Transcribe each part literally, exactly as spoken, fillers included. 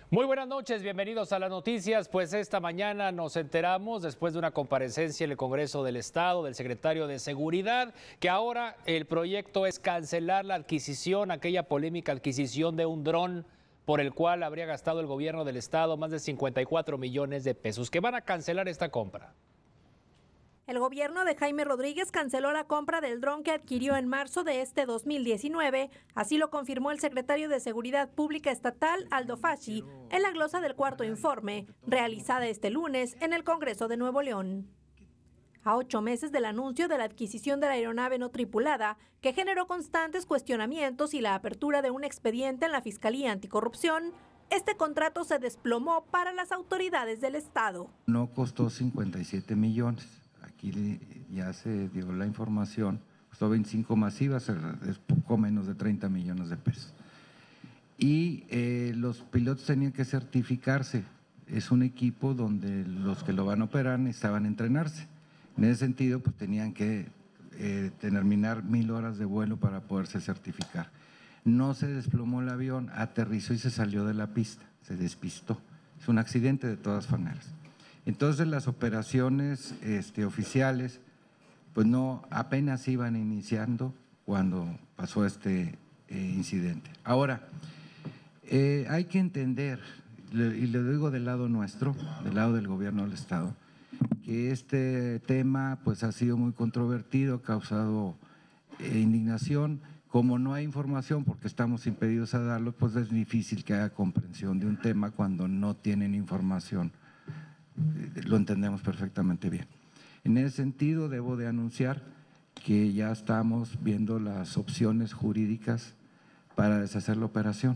Muy buenas noches, bienvenidos a las noticias. Pues esta mañana nos enteramos, después de una comparecencia en el Congreso del Estado del secretario de Seguridad, que ahora el proyecto es cancelar la adquisición, aquella polémica adquisición de un dron por el cual habría gastado el gobierno del Estado más de cincuenta y cuatro millones de pesos, que van a cancelar esta compra. El gobierno de Jaime Rodríguez canceló la compra del dron que adquirió en marzo de este dos mil diecinueve, así lo confirmó el secretario de Seguridad Pública Estatal, Aldo Fassi, en la glosa del cuarto informe, realizada este lunes en el Congreso de Nuevo León. A ocho meses del anuncio de la adquisición de la aeronave no tripulada, que generó constantes cuestionamientos y la apertura de un expediente en la Fiscalía Anticorrupción, este contrato se desplomó para las autoridades del Estado. No costó cincuenta y siete millones. Aquí ya se dio la información, costó veinticinco masivas, es poco menos de treinta millones de pesos. Y eh, los pilotos tenían que certificarse, es un equipo donde los que lo van a operar necesitaban entrenarse. En ese sentido, pues tenían que eh, terminar mil horas de vuelo para poderse certificar. No se desplomó el avión, aterrizó y se salió de la pista, se despistó. Es un accidente de todas maneras. Entonces las operaciones este, oficiales pues no apenas iban iniciando cuando pasó este eh, incidente. Ahora, eh, hay que entender, y lo digo del lado nuestro, del lado del gobierno del Estado, que este tema pues ha sido muy controvertido, ha causado eh, indignación. Como no hay información porque estamos impedidos a darlo, pues es difícil que haya comprensión de un tema cuando no tienen información. Lo entendemos perfectamente bien. En ese sentido, debo de anunciar que ya estamos viendo las opciones jurídicas para deshacer la operación.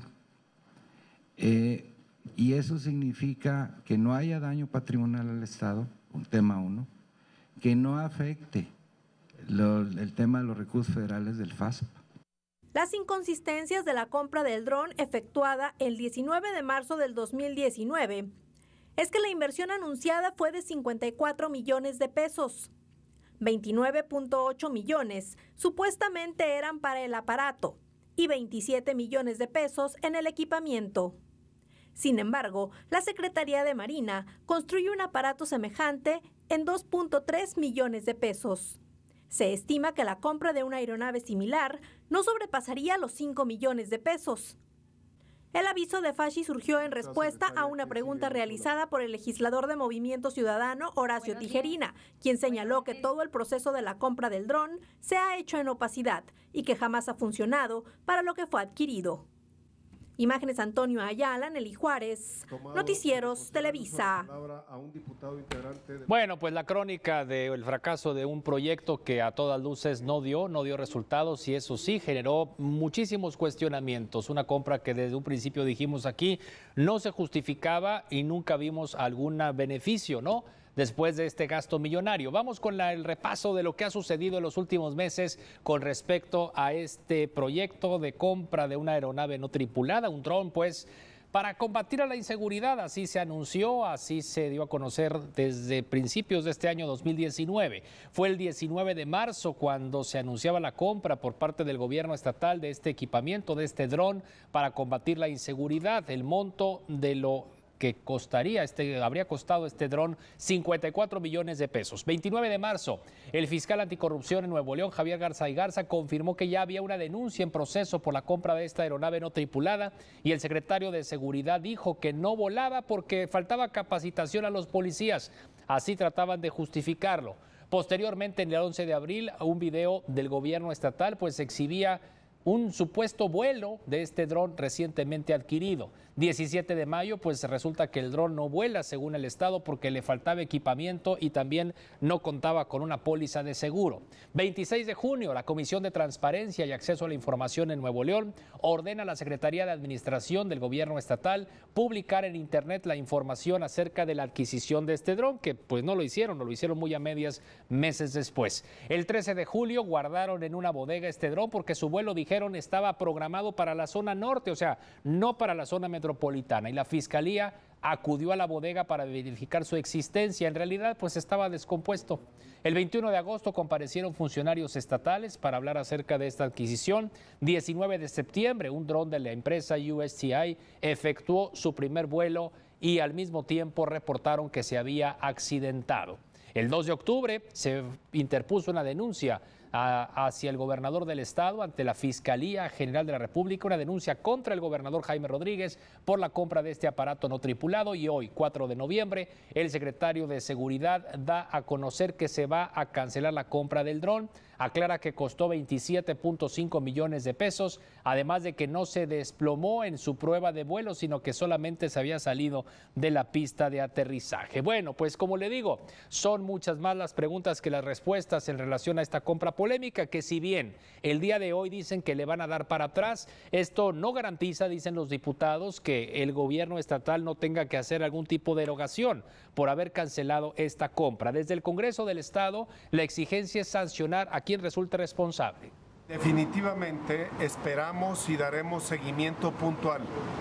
Eh, y eso significa que no haya daño patrimonial al Estado, un tema uno, que no afecte lo, el tema de los recursos federales del F A S P. Las inconsistencias de la compra del dron efectuada el diecinueve de marzo del dos mil diecinueve es que la inversión anunciada fue de cincuenta y cuatro millones de pesos. veintinueve punto ocho millones supuestamente eran para el aparato y veintisiete millones de pesos en el equipamiento. Sin embargo, la Secretaría de Marina construyó un aparato semejante en dos punto tres millones de pesos. Se estima que la compra de una aeronave similar no sobrepasaría los cinco millones de pesos. El aviso de Fassi surgió en respuesta a una pregunta realizada por el legislador de Movimiento Ciudadano, Horacio Tijerina, quien señaló que todo el proceso de la compra del dron se ha hecho en opacidad y que jamás ha funcionado para lo que fue adquirido. Imágenes Antonio Ayala, Nelly Juárez, Noticieros Televisa. Bueno, pues la crónica del fracaso de un proyecto que a todas luces no dio, no dio resultados y eso sí generó muchísimos cuestionamientos. Una compra que desde un principio dijimos aquí no se justificaba y nunca vimos algún beneficio, ¿no?, después de este gasto millonario. Vamos con la, el repaso de lo que ha sucedido en los últimos meses con respecto a este proyecto de compra de una aeronave no tripulada, un dron, pues, para combatir a la inseguridad. Así se anunció, así se dio a conocer desde principios de este año dos mil diecinueve. Fue el diecinueve de marzo cuando se anunciaba la compra por parte del gobierno estatal de este equipamiento, de este dron, para combatir la inseguridad. El monto de lo que costaría, este, habría costado este dron cincuenta y cuatro millones de pesos. veintinueve de marzo, el fiscal anticorrupción en Nuevo León, Javier Garza y Garza, confirmó que ya había una denuncia en proceso por la compra de esta aeronave no tripulada y el secretario de Seguridad dijo que no volaba porque faltaba capacitación a los policías. Así trataban de justificarlo. Posteriormente, en el once de abril, un video del gobierno estatal pues exhibía un supuesto vuelo de este dron recientemente adquirido. diecisiete de mayo, pues resulta que el dron no vuela según el Estado porque le faltaba equipamiento y también no contaba con una póliza de seguro. veintiséis de junio, la Comisión de Transparencia y Acceso a la Información en Nuevo León ordena a la Secretaría de Administración del Gobierno Estatal publicar en Internet la información acerca de la adquisición de este dron, que pues no lo hicieron, no lo hicieron muy a medias meses después. El trece de julio guardaron en una bodega este dron porque su vuelo, dijeron, dijeron estaba programado para la zona norte, o sea, no para la zona metropolitana. Y la Fiscalía acudió a la bodega para verificar su existencia. En realidad, pues estaba descompuesto. El veintiuno de agosto comparecieron funcionarios estatales para hablar acerca de esta adquisición. diecinueve de septiembre, un dron de la empresa U S T I efectuó su primer vuelo y al mismo tiempo reportaron que se había accidentado. El dos de octubre se interpuso una denuncia a, hacia el gobernador del estado ante la Fiscalía General de la República, una denuncia contra el gobernador Jaime Rodríguez por la compra de este aparato no tripulado. Y hoy, cuatro de noviembre, el secretario de Seguridad da a conocer que se va a cancelar la compra del dron. Aclara que costó veintisiete punto cinco millones de pesos, además de que no se desplomó en su prueba de vuelo, sino que solamente se había salido de la pista de aterrizaje. Bueno, pues como le digo, son muchas más las preguntas que las respuestas en relación a esta compra polémica, que si bien el día de hoy dicen que le van a dar para atrás, esto no garantiza, dicen los diputados, que el gobierno estatal no tenga que hacer algún tipo de erogación por haber cancelado esta compra. Desde el Congreso del Estado, la exigencia es sancionar a quien resulte responsable. Definitivamente esperamos y daremos seguimiento puntual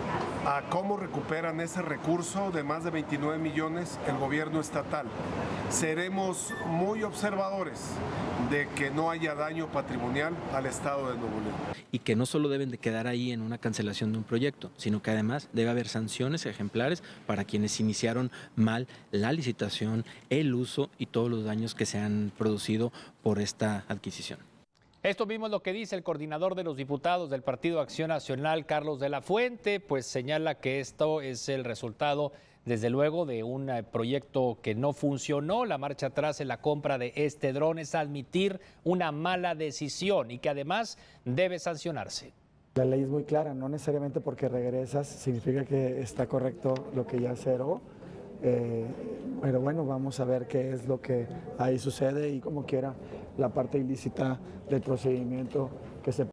a cómo recuperan ese recurso de más de veintinueve millones el gobierno estatal. Seremos muy observadores de que no haya daño patrimonial al estado de Nuevo León. Y que no solo deben de quedar ahí en una cancelación de un proyecto, sino que además debe haber sanciones ejemplares para quienes iniciaron mal la licitación, el uso y todos los daños que se han producido por esta adquisición. Esto mismo es lo que dice el coordinador de los diputados del Partido Acción Nacional, Carlos de la Fuente, pues señala que esto es el resultado, desde luego, de un proyecto que no funcionó. La marcha atrás en la compra de este dron es admitir una mala decisión y que además debe sancionarse. La ley es muy clara, no necesariamente porque regresas significa que está correcto lo que ya se erogó. Eh, pero bueno, vamos a ver qué es lo que ahí sucede y como quiera la parte ilícita del procedimiento que se